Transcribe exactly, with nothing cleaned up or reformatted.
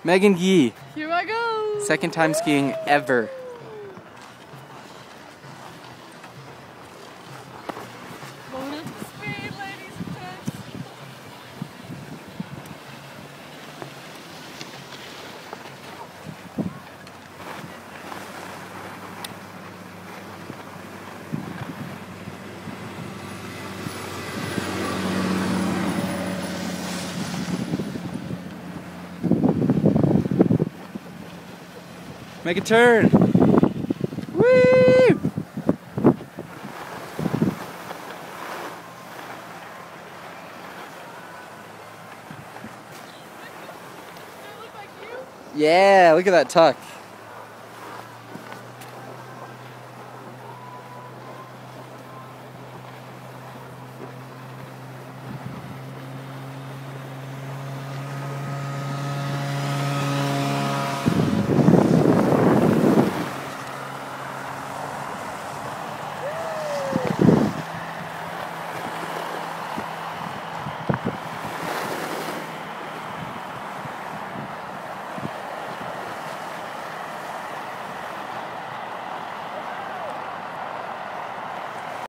Megan Yee. Here I go. Second time skiing ever. Going up to speed, ladies and gents. Make a turn. Woo! They look like you? Yeah, look at that tuck.